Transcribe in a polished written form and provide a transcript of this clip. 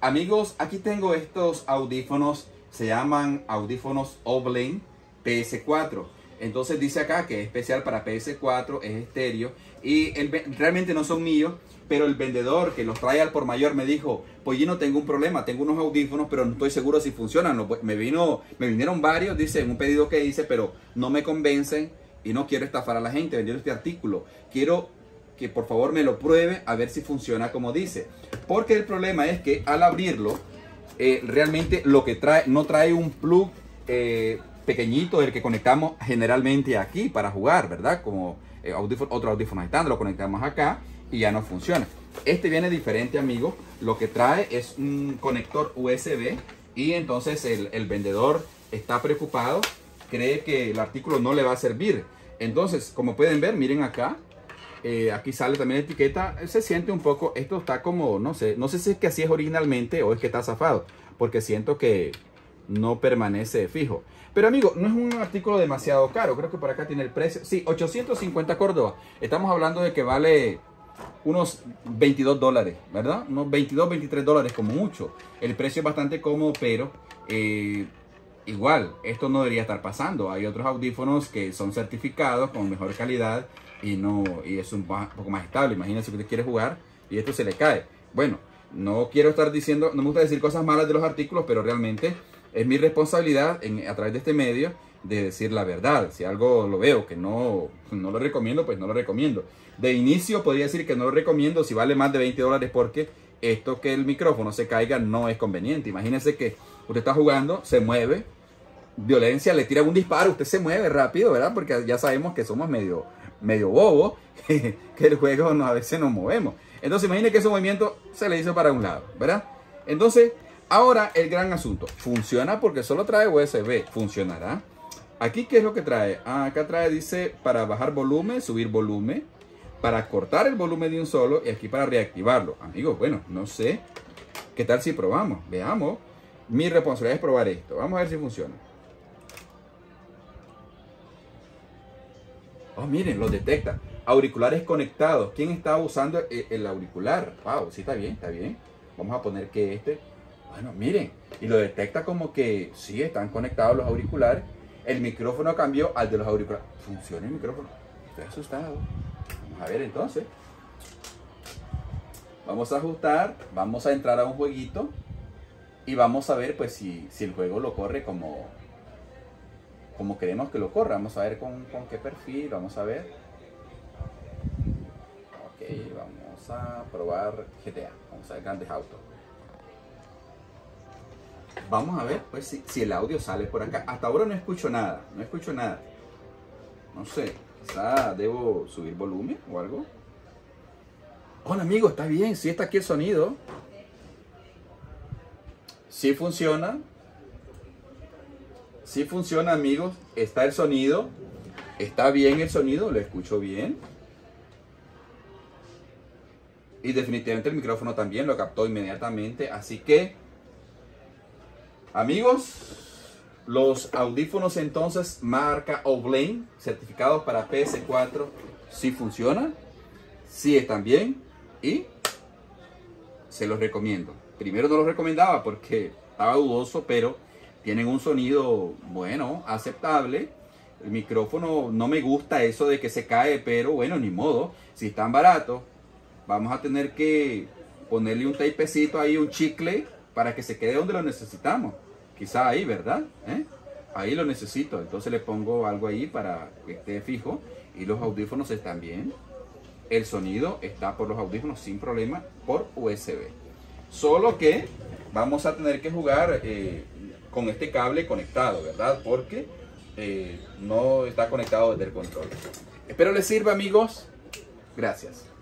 Amigos, aquí tengo estos audífonos, se llaman audífonos Oblane PS4. Entonces dice acá que es especial para PS4, es estéreo y realmente no son míos, pero el vendedor que los trae al por mayor me dijo, pues yo no tengo un problema, tengo unos audífonos, pero no estoy seguro si funcionan. Me vinieron varios, dice, en un pedido que hice, pero no me convencen y no quiero estafar a la gente vendiendo este artículo. Quiero que por favor me lo pruebe a ver si funciona como dice. Porque el problema es que al abrirlo, realmente lo que trae, no trae un plug pequeñito, el que conectamos generalmente aquí para jugar, ¿verdad? Como otro audífono estándar, lo conectamos acá y ya no funciona. Este viene diferente, amigo. Lo que trae es un conector USB y entonces el vendedor está preocupado, cree que el artículo no le va a servir. Entonces, como pueden ver, miren acá. Aquí sale también la etiqueta. Se siente un poco, esto está como, no sé si es que así es originalmente o es que está zafado, porque siento que no permanece fijo. Pero amigo, no es un artículo demasiado caro. Creo que por acá tiene el precio. Sí, 850 Córdoba. Estamos hablando de que vale unos 22 dólares, ¿verdad? Unos 22, 23 dólares como mucho. El precio es bastante cómodo, pero igual, esto no debería estar pasando. Hay otros audífonos que son certificados con mejor calidad y es un poco más estable. Imagínense que usted quiere jugar y esto se le cae. Bueno, no quiero estar diciendo, no me gusta decir cosas malas de los artículos, pero realmente es mi responsabilidad a través de este medio de decir la verdad. Si algo lo veo que no lo recomiendo, pues no lo recomiendo. De inicio podría decir que no lo recomiendo si vale más de 20 dólares porque esto que el micrófono se caiga no es conveniente. Imagínense que usted está jugando, se mueve, violencia, le tira un disparo, usted se mueve rápido, ¿verdad? Porque ya sabemos que somos medio bobos, que el juego a veces nos movemos. Entonces imagine que ese movimiento se le hizo para un lado, ¿verdad? Entonces, ahora el gran asunto. ¿Funciona? Porque solo trae USB. ¿Funcionará? Aquí, ¿qué es lo que trae? Acá trae, dice, para bajar volumen, subir volumen, para cortar el volumen de un solo y aquí para reactivarlo. Amigos, bueno, no sé. ¿Qué tal si probamos? Veamos. Mi responsabilidad es probar esto. Vamos a ver si funciona. Oh, miren, lo detecta. Auriculares conectados. ¿Quién está usando el auricular? Wow, sí, está bien, está bien. Vamos a poner que bueno, miren. Y lo detecta como que sí, están conectados los auriculares. El micrófono cambió al de los auriculares. ¿Funciona el micrófono? Estoy asustado. Vamos a ver entonces. Vamos a ajustar. Vamos a entrar a un jueguito. Y vamos a ver pues si el juego lo corre como queremos que lo corra. Vamos a ver con qué perfil. Vamos a ver. Ok, vamos a probar GTA. Vamos a ver Grand Theft Auto. Vamos a ver pues si el audio sale por acá. Hasta ahora no escucho nada. No escucho nada. No sé. Quizá debo subir volumen o algo. Hola amigo, está bien. Sí está aquí el sonido. Sí funciona. Sí funciona, amigos. Está el sonido. Está bien el sonido. Lo escucho bien. Y definitivamente el micrófono también lo captó inmediatamente. Así que, amigos, los audífonos entonces marca Oblane, certificados para PS4, sí funcionan, sí están bien y se los recomiendo. Primero no los recomendaba porque estaba dudoso, pero tienen un sonido bueno, aceptable. El micrófono no me gusta eso de que se cae, pero bueno, ni modo. Si están baratos, vamos a tener que ponerle un tapecito ahí, un chicle, para que se quede donde lo necesitamos. Quizá ahí, ¿verdad? Ahí lo necesito. Entonces le pongo algo ahí para que esté fijo. Y los audífonos están bien. El sonido está por los audífonos sin problema por USB. Solo que vamos a tener que jugar con este cable conectado, ¿verdad? Porque no está conectado desde el control. Espero les sirva, amigos. Gracias.